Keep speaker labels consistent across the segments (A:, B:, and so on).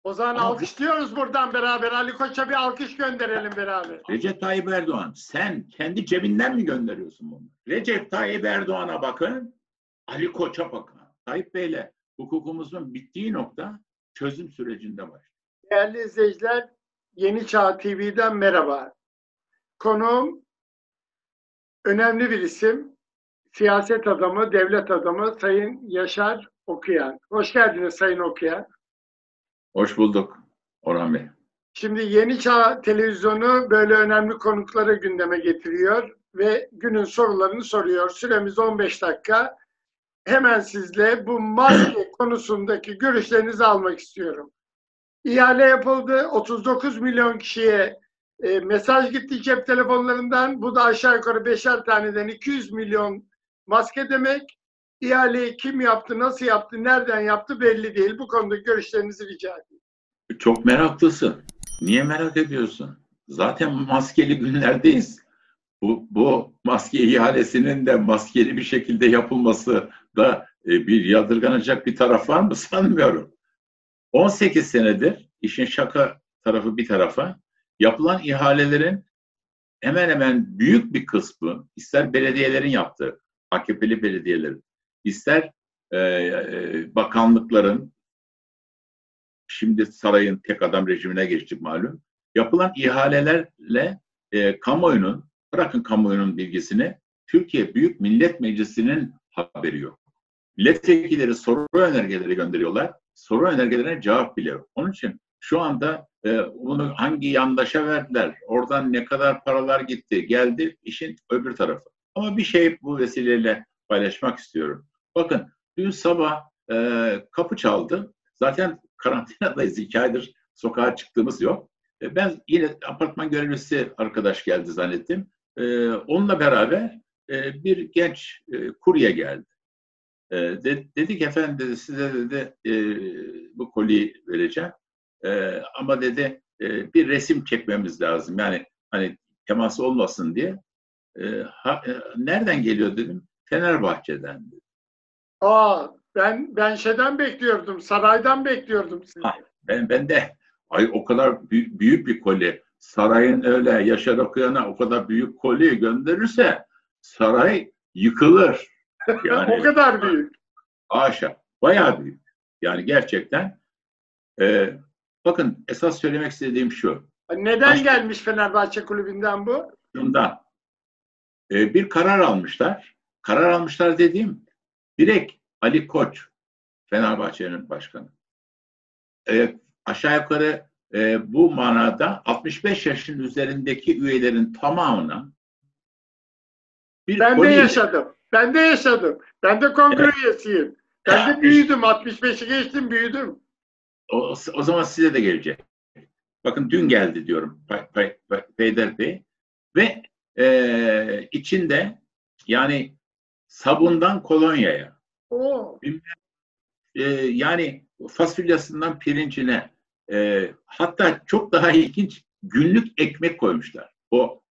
A: O zaman
B: Ama
A: alkışlıyoruz buradan beraber. Ali Koç'a bir alkış gönderelim beraber.
B: Recep Tayyip Erdoğan, sen kendi cebinden mi gönderiyorsun bunu? Recep Tayyip Erdoğan'a bakın, Ali Koç'a bakın. Tayyip Bey'le hukukumuzun bittiği nokta çözüm sürecinde var.
A: Değerli izleyiciler, Yeni Çağ TV'den merhaba. Konuğum önemli bir isim. Siyaset adamı, devlet adamı Sayın Yaşar Okuyan. Hoş geldiniz Sayın Okuyan.
B: Hoş bulduk Orhan Bey.
A: Şimdi Yeni Çağ Televizyonu böyle önemli konukları gündeme getiriyor ve günün sorularını soruyor. Süremiz 15 dakika. Hemen sizle bu maske konusundaki görüşlerinizi almak istiyorum. İhale yapıldı. 39 milyon kişiye mesaj gitti cep telefonlarından. Bu da aşağı yukarı 5'er taneden 200 milyon maske demek. İhaleyi kim yaptı, nasıl yaptı, nereden yaptı belli değil. Bu konuda görüşlerinizi rica edeyim.
B: Çok meraklısın. Niye merak ediyorsun? Zaten maskeli günlerdeyiz. Bu maske ihalesinin de maskeli bir şekilde yapılması da bir yadırganacak bir taraf var mı sanmıyorum. 18 senedir işin şaka tarafı bir tarafa yapılan ihalelerin hemen hemen büyük bir kısmı ister belediyelerin yaptığı, AKP'li belediyelerin, ister bakanlıkların, şimdi sarayın tek adam rejimine geçtik malum, yapılan ihalelerle kamuoyunun, bırakın kamuoyunun bilgisini, Türkiye Büyük Millet Meclisi'nin haberi yok. Milletvekilleri soru önergeleri gönderiyorlar. Soru önergelerine cevap bile yok. Onun için şu anda bunu hangi yandaşa verdiler, oradan ne kadar paralar gitti, geldi, işin öbür tarafı. Ama bir şey bu vesileyle paylaşmak istiyorum. Bakın dün sabah kapı çaldı. Zaten karantinadayız, 2 aydır sokağa çıktığımız yok. Ben yine apartman görevlisi arkadaş geldi zannettim. Onunla beraber bir genç kurye geldi. Dedik efendim dedi, size dedi bu koliyi vereceğim. Ama dedi bir resim çekmemiz lazım. Yani hani teması olmasın diye. Nereden geliyor dedim. Fenerbahçe'den dedi.
A: Ben şeyden bekliyordum, saraydan bekliyordum sizi.
B: Ben de o kadar büyük bir koli, sarayın öyle Yaşar Okuyan'a o kadar büyük koli gönderirse saray yıkılır. Yani
A: o kadar büyük.
B: Haşa, bayağı büyük. Yani gerçekten bakın esas söylemek istediğim şu.
A: Neden gelmiş Fenerbahçe kulübünden bu?
B: Bundan bir karar almışlar. Karar almışlar dediğim direkt Ali Koç, Fenerbahçe'nin başkanı. Aşağı yukarı bu manada 65 yaşın üzerindeki üyelerin tamamına
A: Ben de yaşadım. Ben de kongre üyesiyim. Ben de büyüdüm. 65'i geçtim, büyüdüm.
B: O zaman size de gelecek. Bakın dün geldi diyorum peyderpey ve içinde yani sabundan kolonyaya yani fasulyasından pirincine hatta çok daha ilginç günlük ekmek koymuşlar. O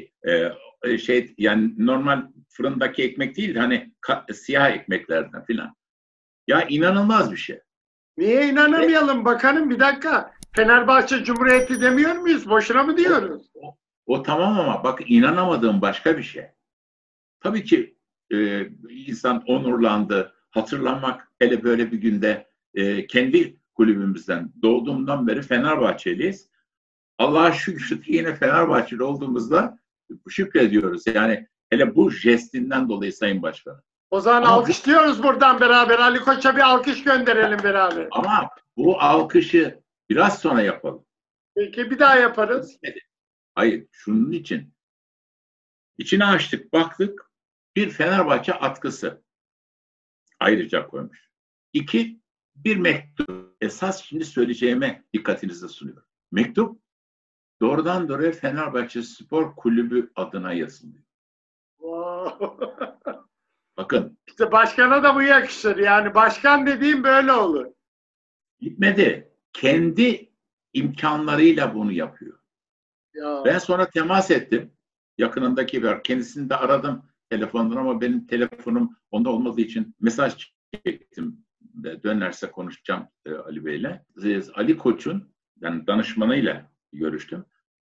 B: yani normal fırındaki ekmek değil hani siyah ekmeklerden filan. Ya inanılmaz bir şey.
A: Niye inanamayalım bakanım, bir dakika. Fenerbahçe Cumhuriyeti demiyor muyuz? Boşuna mı diyoruz?
B: O tamam ama bak inanamadığım başka bir şey. Tabii ki insan onurlandı. Hatırlanmak hele böyle bir günde kendi kulübümüzden doğduğumdan beri Fenerbahçeliyiz. Allah'a şükür yine Fenerbahçeli olduğumuzda şükrediyoruz. Yani hele bu jestinden dolayı Sayın Başkanım.
A: O zaman alkışlıyoruz buradan beraber. Ali Koç'a bir alkış gönderelim beraber.
B: Ama bu alkışı biraz sonra yapalım.
A: Peki bir daha yaparız.
B: Hayır, şunun için. İçine açtık, baktık. Bir Fenerbahçe atkısı ayrıca koymuş. 2, bir mektup. Esas şimdi söyleyeceğime dikkatinizi sunuyorum. Mektup doğrudan doğruya Fenerbahçe Spor Kulübü adına yazılıyor. Bakın.
A: İşte başkana da bu yakışır. Yani başkan dediğim böyle olur.
B: Gitmedi. Kendi imkanlarıyla bunu yapıyor. Ya. Ben sonra temas ettim. Yakınındaki bir kendisini de aradım telefondan ama benim telefonum onda olmadığı için mesaj çektim dönerse konuşacağım Ali Bey'le. Ali Koç'un, yani danışmanıyla görüştüm.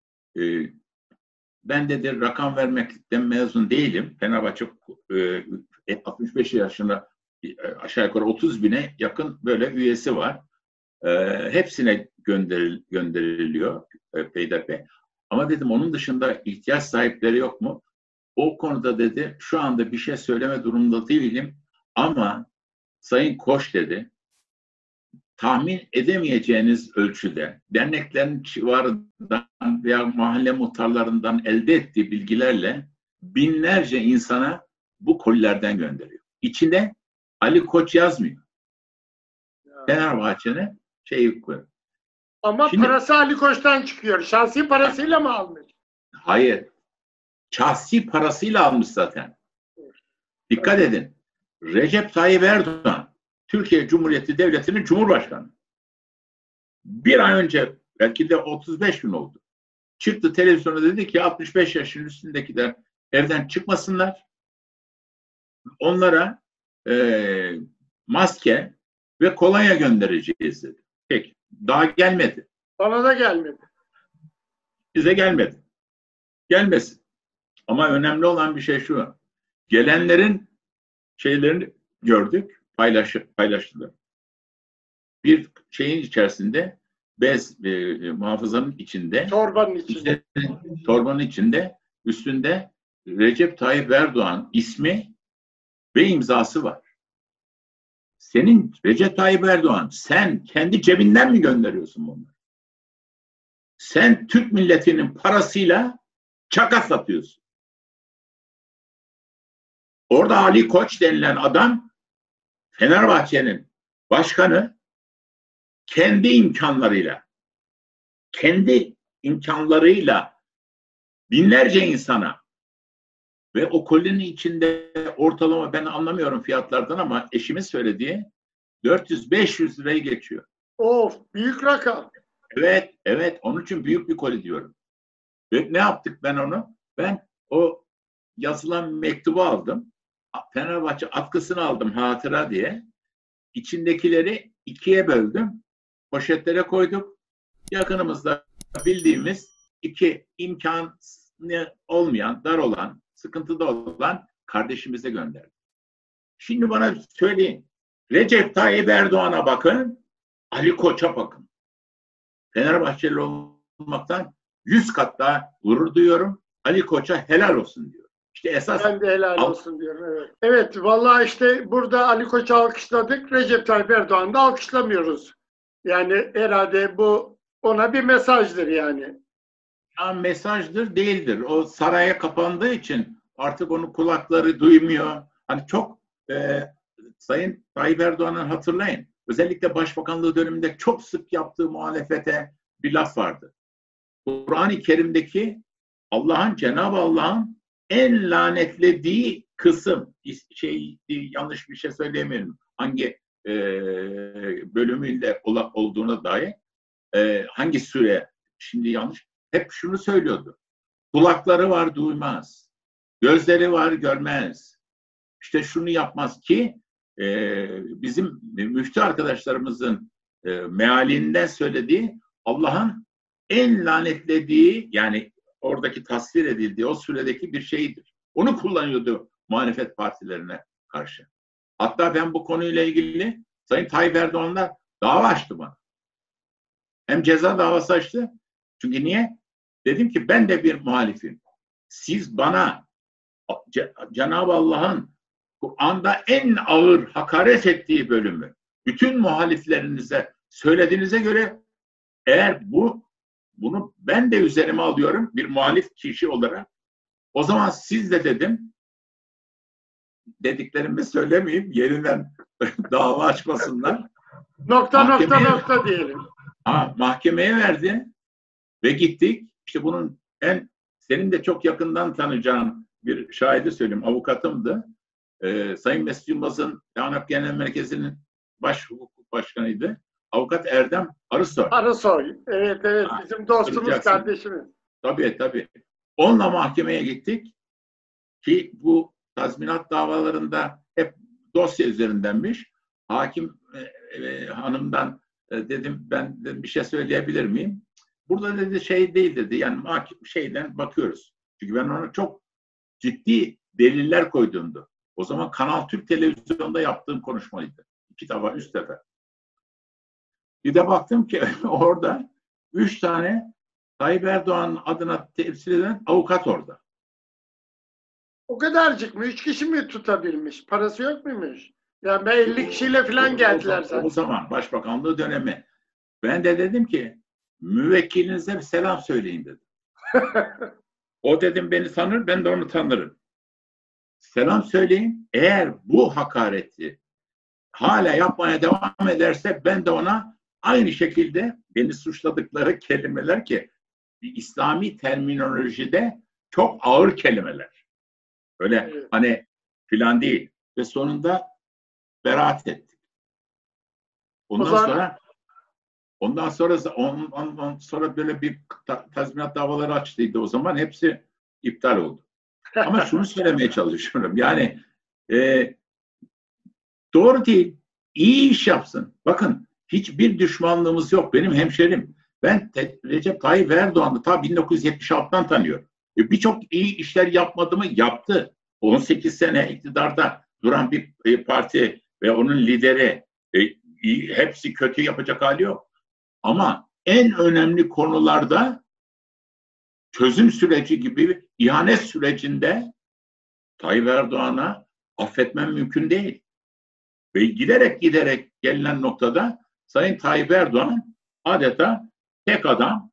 B: Ben dedi rakam vermekten mezun değilim. Fenerbahçe 65 yaşında aşağı yukarı 30 bine yakın böyle üyesi var. Hepsine gönderiliyor peyderpey. Ama dedim onun dışında ihtiyaç sahipleri yok mu? O konuda dedi şu anda bir şey söyleme durumunda değilim ama Sayın Koç dedi tahmin edemeyeceğiniz ölçüde derneklerin civarından veya mahalle muhtarlarından elde ettiği bilgilerle binlerce insana bu kolilerden gönderiyor. İçinde Ali Koç yazmıyor. Fenerbahçe'nin şeyi koyuyor.
A: Ama şimdi, parası Ali Koç'tan çıkıyor. Şahsi parasıyla mı almış?
B: Hayır. Şahsi parasıyla almış zaten. Dikkat edin. Recep Tayyip Erdoğan, Türkiye Cumhuriyeti Devleti'nin Cumhurbaşkanı. Bir ay önce, belki de 35 gün oldu. Çıktı televizyona dedi ki 65 yaşın üstündekiler evden çıkmasınlar. Onlara maske ve kolonya göndereceğiz dedi. Peki. Daha gelmedi.
A: Bana da gelmedi.
B: Bize gelmedi. Gelmesin. Ama önemli olan bir şey şu. Gelenlerin şeylerini gördük. Paylaştılar. Bir şeyin içerisinde bez muhafızanın içinde torbanın içinde üstünde Recep Tayyip Erdoğan ismi ve imzası var. Senin Recep Tayyip Erdoğan sen kendi cebinden mi gönderiyorsun bunları? Sen Türk milletinin parasıyla çaka satıyorsun. Orada Ali Koç denilen adam Fenerbahçe'nin başkanı kendi imkanlarıyla binlerce insana ve o kolinin içinde ortalama ben anlamıyorum fiyatlardan ama eşimin söylediği 400-500 lirayı geçiyor.
A: Of, büyük rakam.
B: Evet onun için büyük bir koli diyorum. Ve ne yaptık ben onu? Ben o yazılan mektubu aldım. Fenerbahçe atkısını aldım hatıra diye. İçindekileri ikiye böldüm. Poşetlere koyduk. Yakınımızda bildiğimiz iki imkanı olmayan, dar olan, sıkıntıda olan kardeşimize gönderdim. Şimdi bana söyleyin. Recep Tayyip Erdoğan'a bakın, Ali Koç'a bakın. Fenerbahçeli olmaktan 100 kat daha gurur duyuyorum. Ali Koç'a helal olsun diyor. İşte esas.
A: Ben de helal olsun diyorum. Evet. Evet, vallahi işte burada Ali Koç'u alkışladık. Recep Tayyip Erdoğan'ı da alkışlamıyoruz. Yani herhalde bu ona bir mesajdır yani.
B: Ya mesajdır değildir. O saraya kapandığı için artık onun kulakları duymuyor. Hani çok Sayın Tayyip Erdoğan'ı hatırlayın. Özellikle Başbakanlığı döneminde çok sık yaptığı muhalefete bir laf vardı. Kur'an-ı Kerim'deki Cenab-ı Allah'ın en lanetlediği kısım, yanlış bir şey söyleyemiyorum. Hangi bölümünde olduğuna dair hangi süre şimdi yanlış. Hep şunu söylüyordu. Kulakları var duymaz. Gözleri var görmez. İşte şunu yapmaz ki bizim müftü arkadaşlarımızın mealinden söylediği Allah'ın en lanetlediği yani oradaki tasvir edildiği o süredeki bir şeydir. Onu kullanıyordu muhalefet partilerine karşı. Hatta ben bu konuyla ilgili Sayın Tayyip Erdoğan'la dava açtı bana. Hem ceza davası açtı. Çünkü niye? Dedim ki ben de bir muhalifim. Siz bana Cenab-ı Allah'ın Kur'an'da en ağır hakaret ettiği bölümü bütün muhaliflerinize söylediğinize göre eğer bunu ben de üzerime alıyorum bir muhalif kişi olarak o zaman siz de dedim dediklerimi söylemeyeyim yerinden dava açmasınlar.
A: Nokta diyelim.
B: Mahkemeye verdi ve gittik. İşte bunun senin de çok yakından tanıyacağın bir şahidi söyleyeyim. Avukatımdı. Sayın Mesut Yılmaz'ın ANAP Genel Merkezi'nin baş hukuk başkanıydı. Avukat Erdem Arısoy.
A: Arısoy. Evet. Bizim dostumuz, kardeşimiz.
B: Tabii. Onunla mahkemeye gittik. Ki bu tazminat davalarında hep dosya üzerindenmiş. hakim hanımdan dedim ben dedim, bir şey söyleyebilir miyim? Burada dedi şey değil dedi. Yani şeyden bakıyoruz. Çünkü ben ona çok ciddi deliller koyduğumdu. O zaman Kanal Türk televizyonda yaptığım konuşmaydı. 2 defa, 3 sefer. Bir de baktım ki orada 3 tane Tayyip Erdoğan'ın adına temsil eden avukat orada.
A: O kadarcık mı? 3 kişi mi tutabilmiş? Parası yok muymuş? Yani ben 50 kişiyle falan geldiler zaten.
B: O zaman başbakanlığı dönemi. Ben de dedim ki müvekkilinize bir selam söyleyin dedim. O dedim beni tanır, ben de onu tanırım. Selam söyleyin. Eğer bu hakareti hala yapmaya devam ederse ben de ona aynı şekilde beni suçladıkları kelimeler ki İslami terminolojide çok ağır kelimeler. Öyle hani filan değil. Ve sonunda beraat ettik. Ondan sonra böyle bir tazminat davaları açtıydı o zaman. Hepsi iptal oldu. Ama şunu söylemeye çalışıyorum. Yani doğru değil. İyi iş yapsın. Bakın hiçbir düşmanlığımız yok. Benim hemşerim. Ben Recep Tayyip Erdoğan'ı ta 1976'dan tanıyorum. Birçok iyi işler yapmadı mı? Yaptı. 18 sene iktidarda duran bir parti ve onun lideri hepsi kötü yapacak hali yok. Ama en önemli konularda çözüm süreci gibi ihanet sürecinde Tayyip Erdoğan'a affetmem mümkün değil. Ve giderek gelinen noktada Sayın Tayyip Erdoğan adeta tek adam,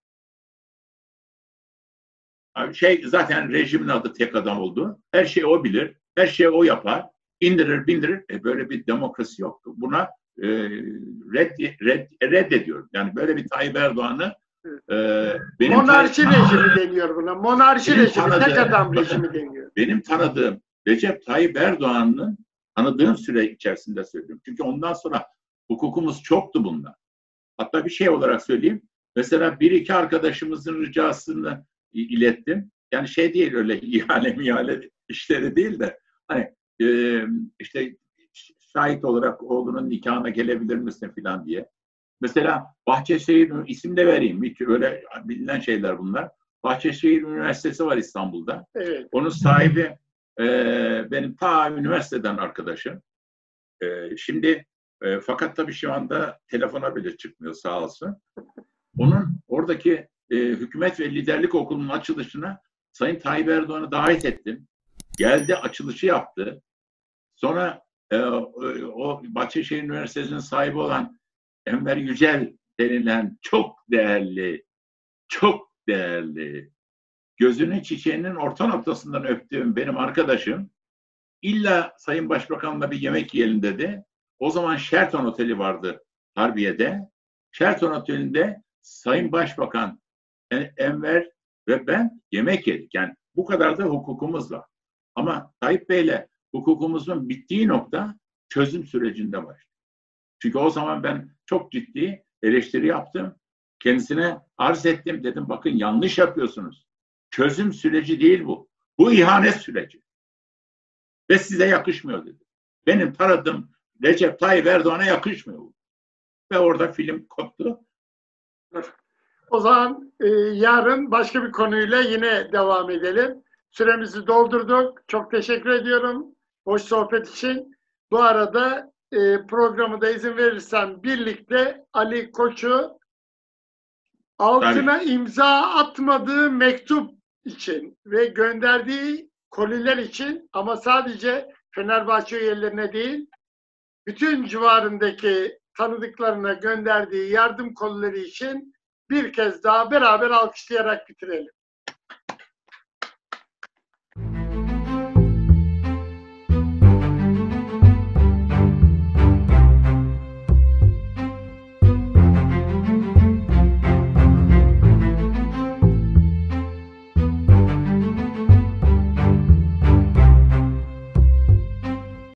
B: zaten rejimin adı tek adam oldu. Her şeyi o bilir, her şeyi o yapar, indirir bindirir. Böyle bir demokrasi yoktu. Buna reddediyorum. Yani böyle bir Tayyip Erdoğan'ı
A: monarşi rejimi deniyor buna. Monarşi rejimi, tek adam rejimi deniyor.
B: Benim tanıdığım Recep Tayyip Erdoğan'ın tanıdığım süre içerisinde söylüyorum. Çünkü ondan sonra hukukumuz çoktu bunda. Hatta bir şey olarak söyleyeyim. Mesela bir iki arkadaşımızın ricasını ilettim. Yani şey değil öyle ihale işleri değil de hani işte şahit olarak oğlunun nikahına gelebilir misin filan diye. Mesela Bahçeşehir isim de vereyim. Hiç öyle bilinen şeyler bunlar. Bahçeşehir Üniversitesi var İstanbul'da.
A: Evet.
B: Onun sahibi benim ta üniversiteden arkadaşım. Şimdi fakat tabii şu anda telefona bile çıkmıyor sağ olsun. Onun oradaki Hükümet ve Liderlik Okulu'nun açılışına Sayın Tayyip Erdoğan'ı davet ettim. Geldi, açılışı yaptı. Sonra o Bahçeşehir Üniversitesi'nin sahibi olan Enver Yücel denilen çok değerli, gözünün çiçeğinin orta noktasından öptüğüm benim arkadaşım illa Sayın Başbakan'la bir yemek yiyelim dedi. O zaman Sheraton Oteli vardı Harbiye'de. Sheraton Oteli'nde Sayın Başbakan Enver ve ben yemek yedik. Yani bu kadar da hukukumuz var. Ama Tayyip Bey'le hukukumuzun bittiği nokta çözüm sürecinde var. Çünkü o zaman ben çok ciddi eleştiri yaptım. Kendisine arz ettim. Dedim bakın yanlış yapıyorsunuz. Çözüm süreci değil bu. Bu ihanet süreci. Ve size yakışmıyor dedi. Benim tanıdığım Recep Tayyip Erdoğan'a yakışmıyor bu. Ve orada film koptu.
A: O zaman yarın başka bir konuyla yine devam edelim. Süremizi doldurduk. Çok teşekkür ediyorum. Hoş sohbet için. Bu arada programı da izin verirsen birlikte Ali Koç'u altına imza atmadığı mektup için ve gönderdiği koliler için ama sadece Fenerbahçe üyelerine değil, bütün civarındaki tanıdıklarına gönderdiği yardım kolileri için bir kez daha beraber alkışlayarak bitirelim.